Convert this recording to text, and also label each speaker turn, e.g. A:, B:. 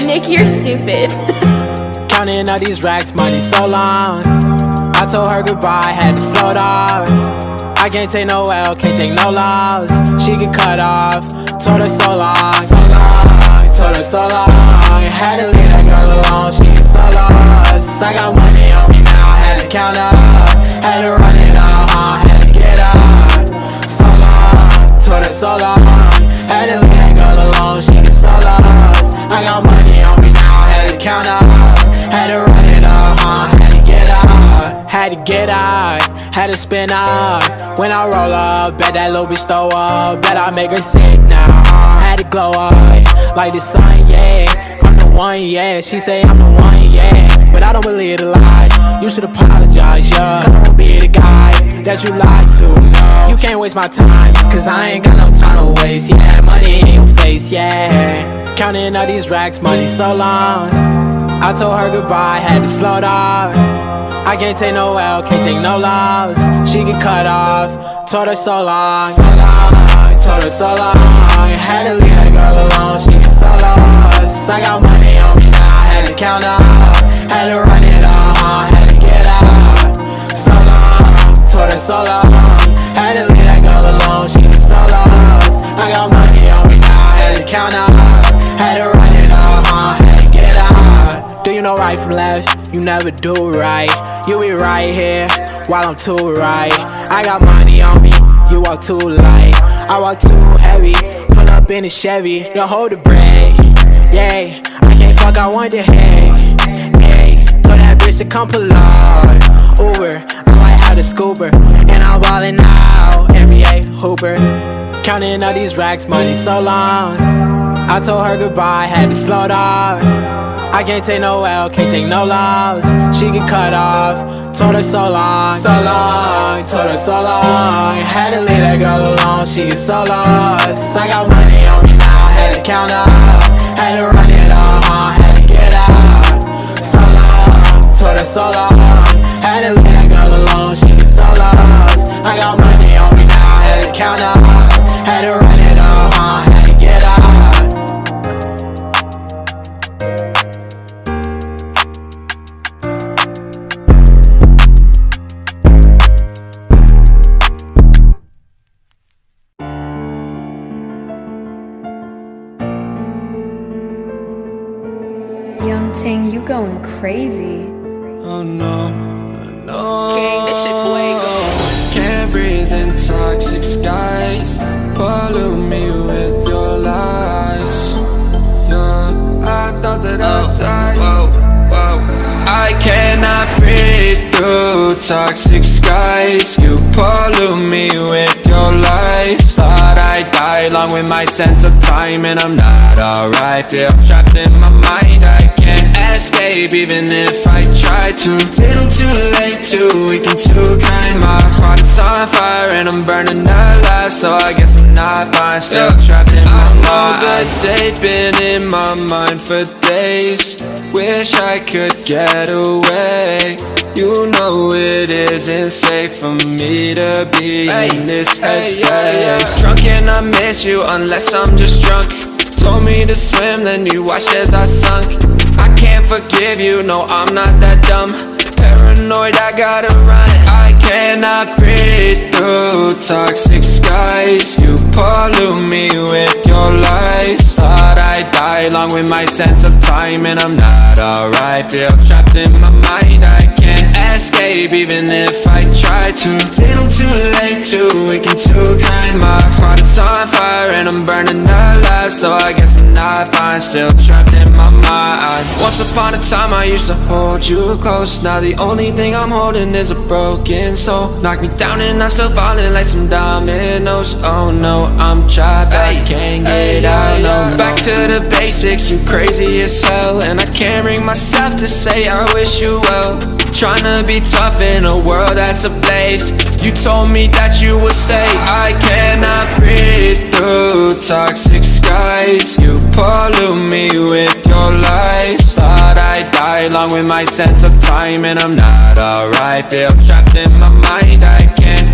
A: Nick, you're stupid.
B: Counting all these racks, money so long. I told her goodbye, had to float off. I can't take no L, can't take no loss. She get cut off, told her so long, so long, told her so long. Had to leave that girl alone, she get so lost. I got money on me now, had to count up. Had to run it up, had to get up. So long, told her so long. Had to leave that girl alone, she get so lost. I got money on me now, had to count up. Had to run it up, had to get up. Had to get out, had to spin up. When I roll up, bet that little bitch throw up. Bet I make her sick now, had to glow up like the sun, yeah. I'm the one, yeah, she say I'm the one, yeah. But I don't believe the lies, you should apologize, yeah. I don't be the guy that you lied to, no. You can't waste my time, cause I ain't got no time to waste, yeah. Money in your face, yeah. Counting all these racks, money so long. I told her goodbye, had to float off. I can't take no L, can't take no loss. She get cut off, told her so long, so long, told her so long. Had to leave that girl alone, she get so lost. I got money on me now, had to count up. Had to run it up, had to get out. So long, told her so long. Had to leave that girl alone, she get so lost. I got money on me now, had to count up. Had to run it up, had to get out. Do you know right from left? You never do right. You be right here while I'm too right. I got money on me, you walk too light. I walk too heavy, pull up in a Chevy. Don't hold the brake, yeah. I can't fuck, I want the hay, hey. Told that bitch to come pull up Uber, I might have the scooper. And I'm ballin' now, NBA hooper. Counting all these racks, money so long. I told her goodbye, had to float off. I can't take no L, can't take no loss. She get cut off, told her so long, so long, told her so long. Had to leave that girl alone, she get so lost. I got money on me now, had to count up. Had to run it up, had to get out. So long, told her so long. Had to leave that girl alone, she get so lost. I got money on me now, had to count up. Had to run it up, had to get out.
A: Young Ting, you going crazy.
C: Oh no, no. King, this shit fuego. Can't breathe in toxic skies. Pollute me with your lies. Yeah, I thought that I'd die. Whoa, whoa. I cannot breathe through toxic skies. You pollute me with your lies. Thought I'd die along with my sense of time, and I'm not alright. Feel trapped in my mind, I can't escape even if I try to. Little too late, too weak and too kind. My heart is on fire and I'm burning alive, so I guess I'm not fine. Still trapped in my mind. The date been in my mind for days. Wish I could get away. You know it isn't safe for me to be in this headspace. Drunk and I miss you unless I'm just drunk. Told me to swim, then you watched as I sunk. I can't forgive you, no I'm not that dumb. Paranoid, I gotta run. I cannot breathe through toxic skies. You pollute me with your lies. Thought I'd die along with my sense of time, and I'm not alright. Feel trapped in my mind, I can't escape even if I try to. Little too late, too weak and too kind. My heart is on fire and I'm burning alive, so I guess I'm not fine. Still trapped in my mind. Once upon a time I used to hold you close. Now the only thing I'm holding is a broken soul. Knock me down and I'm still falling like some dominoes. Oh no, I'm trapped, I can't get out, no. Back to the basics, you crazy as hell. And I can't bring myself to say I wish you well. Tryna be tough in a world that's ablaze. You told me that you would stay. I cannot breathe through toxic skies. You pollute me with your lies. Thought I'd die along with my sense of time, and I'm not alright. Feel trapped in my mind, I can't